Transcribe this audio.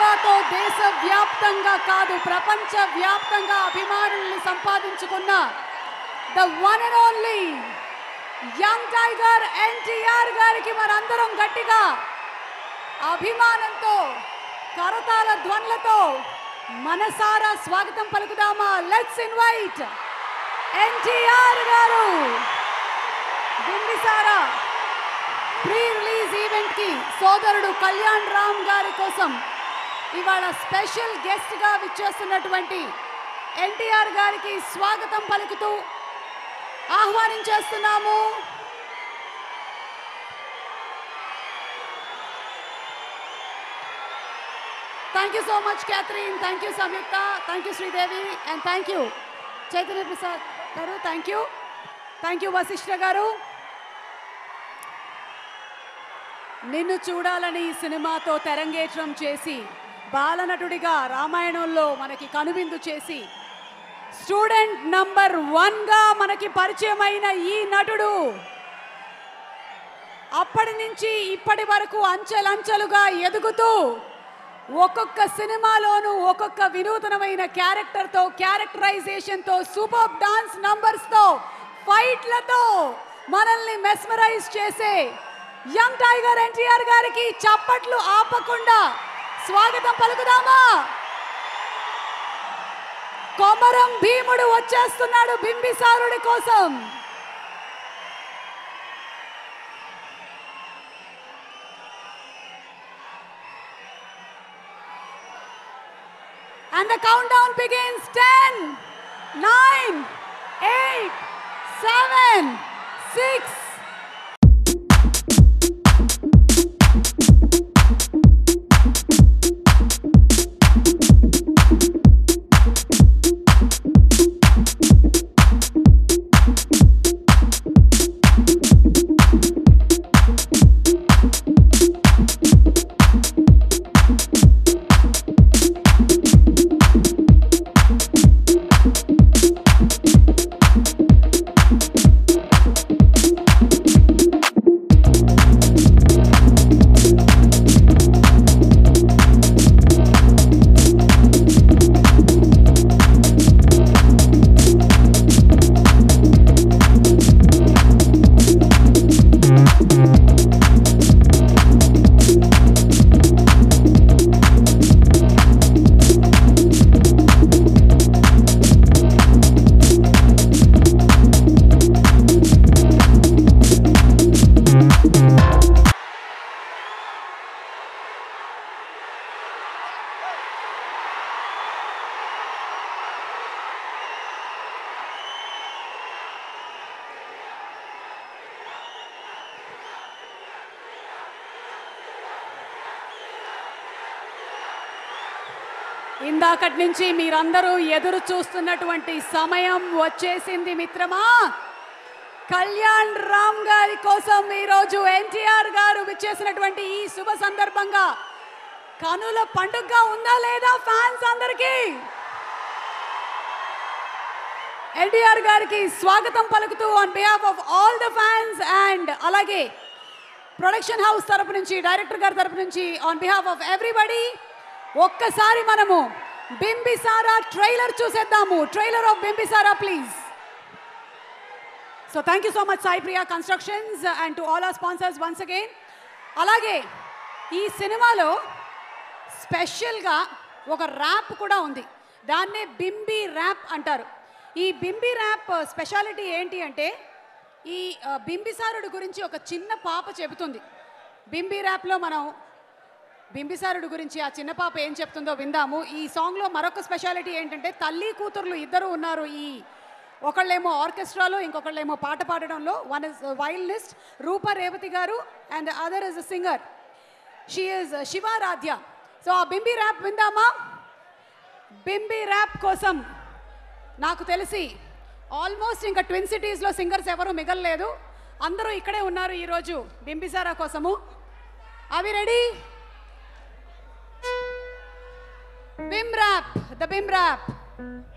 సినిమాతో దేశవ్యాప్తంగా కాదు ప్రపంచవ్యాప్తంగా అభిమానుల్ని సంపాదించుకున్న the one and only young tiger NTR గారికి మనందరం గట్టిగా అభిమానంతో కరతాళ ధ్వనులతో మనసారా స్వాగతం పలుకుదామా. లెట్స్ ఇన్వైట్ ఎన్టీఆర్ గారు బింబిసారా ప్రీ రిలీజ్ ఈవెంట్ కి సోదరుడు కళ్యాణ్ రామ్ గారి కోసం ఇవాళ స్పెషల్ గెస్ట్ గా విచ్చేస్తున్నటువంటి ఎన్టీఆర్ గారికి స్వాగతం పలుకుతూ ఆహ్వానించేస్తున్నాము. Thank you so much, Catherine. Thank you, Samyukta. Thank you, Sridevi. And thank you, Chaitanya Prasad garu. Thank you. Thank you, Vasishta garu. నిన్ను చూడాలని ఈ సినిమాతో తెరంగేట్రం చేసి బాలనటుడిగా రామాయణంలో మనకి కనువిందు చేసి స్టూడెంట్ నంబర్ 1 గా మనకి పరిచయమైన ఈ నటుడు అప్పటి నుంచి ఇప్పటి వరకు అంచెలంచెలుగా ఎదుగుతూ ఒక్కొక్క సినిమాలోనూ ఒక్కొక్క వినూతనమైన క్యారెక్టర్తో క్యారెక్టరైజేషన్తో సూపర్ డాన్స్ నంబర్స్తో ఫైట్లతో మనల్ని మెస్మరైజ్ చేసే యంగ్ టైగర్ ఎన్టీఆర్ గారికి చప్పట్లు ఆపకుండా స్వాగతం పలుకుదామా. కొమరం భీముడు వచ్చేస్తున్నాడు బింబిసారుడి కోసం. And the countdown begins. 10, 9, 8, 7, 6. ఇందాకటి నుంచి మీరందరూ ఎదురు చూస్తున్నటువంటి సమయం వచ్చేసింది మిత్రమా. కళ్యాణ్ రామ్ గారి కోసం ఈరోజు ఎన్టీఆర్ గారు విచ్చేసినటువంటి ఈ శుభ సందర్భంగా కనుల పండుగగా ఉందా లేదా ఫ్యాన్స్ అందరికీ? ఎన్టీఆర్ గారికి స్వాగతం పలుకుతూ on behalf of all the fans and అలాగే ప్రొడక్షన్ హౌస్ తరపు నుంచి డైరెక్టర్ గారి తరపు నుంచి ఆన్ బిహాఫ్ ఆఫ్ ఎవ్రీబడి ఒక్కసారి మనము బింబిసారా ట్రైలర్ చూసేద్దాము. Trailer of Bimbisara please. So thank you so much Sai Priya constructions and to all our sponsors once again. అలాగే ఈ సినిమాలో స్పెషల్గా ఒక ర్యాప్ కూడా ఉంది. దాన్నే బింబి ర్యాప్ అంటారు. ఈ బింబి ర్యాప్ స్పెషాలిటీ ఏంటి అంటే ఈ బింబిసారుడు గురించి ఒక చిన్న పాప చెబుతుంది. బింబి ర్యాప్లో మనం బింబిసారుడు గురించి ఆ చిన్న పాప ఏం చెప్తుందో విందాము. ఈ సాంగ్లో మరొక స్పెషాలిటీ ఏంటంటే తల్లి కూతుర్లు ఇద్దరు ఉన్నారు. ఈ ఒకళ్ళేమో ఆర్కెస్ట్రాలో ఇంకొకళ్ళేమో పాట పాడడంలో. One is violinist Roopa Revathi గారు and other is a singer, she is Shivaradhya. So uh Bimbi rap విందామా. బింబి ర్యాప్ కోసం నాకు తెలిసి ఆల్మోస్ట్ ఇంకా ట్విన్ సిటీస్లో సింగర్స్ ఎవరు మిగలలేదు. అందరూ ఇక్కడే ఉన్నారు ఈరోజు బింబిసారా కోసము. అవి ready? Bim rap, the Bim rap.